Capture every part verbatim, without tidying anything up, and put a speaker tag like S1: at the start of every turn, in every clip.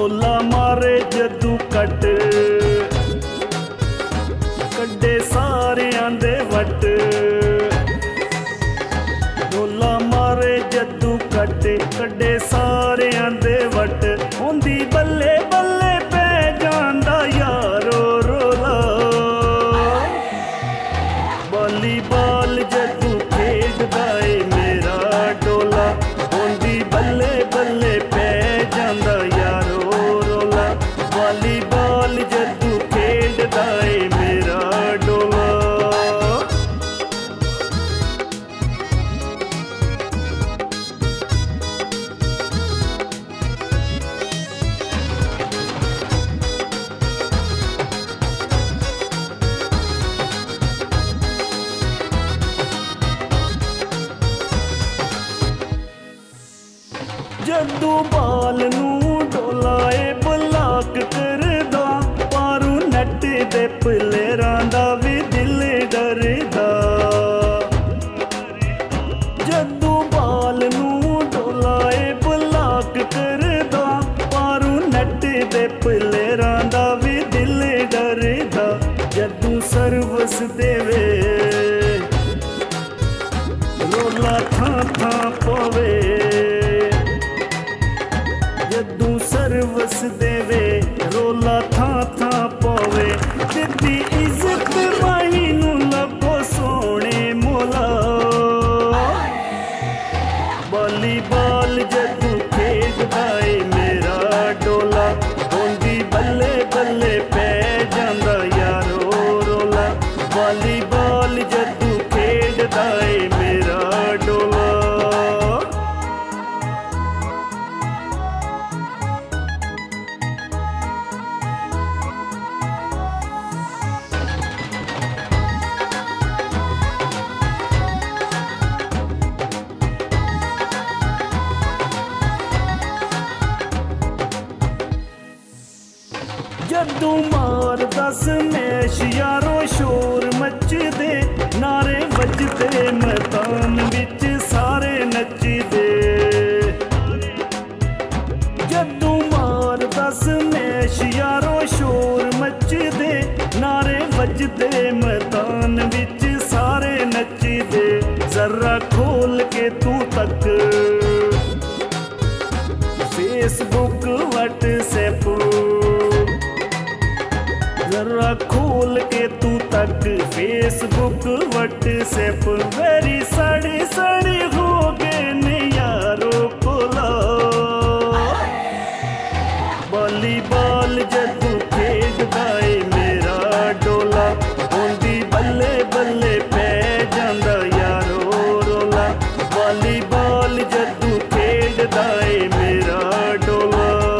S1: डोला मारे जदू कट कड्डे सारियां दे वट डोला मारे जदू कट कड्डे सारियां दे वट होंदी बल्ले बल्ले पै जांदा यारो रोला वॉलीबॉल जदू खेडदा ए मेरा डोला होंदी बल्ले बल्ले पै जांदा यारो रोला वॉलीबॉल जदू खेडदा ए मेरा डोला। जदू बाल नू डोलाए ब्लाक करदा पारू नट दे प्लेयरां दा भी दिल डरदा जदू बाल नू डोलाए ब्लाक करदा पारू नट दे प्लेयरां दा भी दिल डरदा जदू सर्वस देवे रोला थां थां पवे जदू सर्वस देवे रोला थां थां पवे दित्ती इज्जत माही नू लभो सोने मोला वॉलीबॉल जदू खेडदा ए मेरा डोला होंदी बल्ले बल्ले पै जांदा यारो रोला वॉलीबॉल जदू खेडदा ए मेरा डोला। जदू मार दस मैश यारो शोर मचदे नारे वजदे मैदान बिच सारे नचदे जदू मार दस मैश यारो शोर मचदे नारे वजदे मैदान बिच सारे नचदे जरा खोल के तू तक फेसबुक व्हाट्सएप जरा खोल के तू तक फेसबुक व्हाट्सएप वेरी सड़ी सड़ी हो गए ने यारो कोला वॉलीबॉल जदू खेडदा ए मेरा डोला होंदी बल्ले बल्ले पै जांदा यारो रोला वॉलीबॉल जदू खेडदा ए मेरा डोला।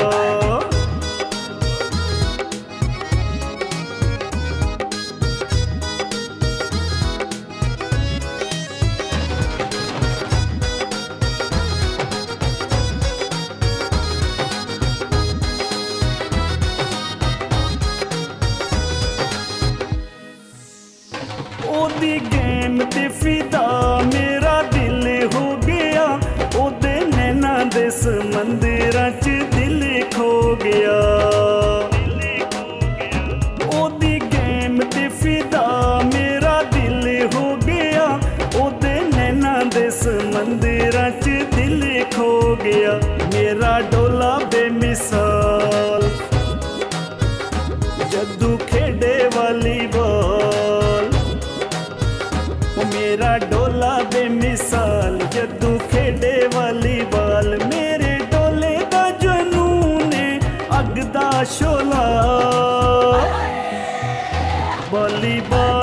S1: ओदी गेम ते फिदा मेरा दिल हो गया ओदे नैना दे समंदरां च दिल खो गया ओदी गेम ते फिदा मेरा दिल हो गया ओदे नैना दे समंदरां च दिल खो गया मेरा डोला बेमिसाल जदू खेडे वॉलीबॉल मेरा डोला बेमिसाल जदू खेडे वॉलीबॉल मेरे डोले दा जनून अग दा शोला वॉलीबॉल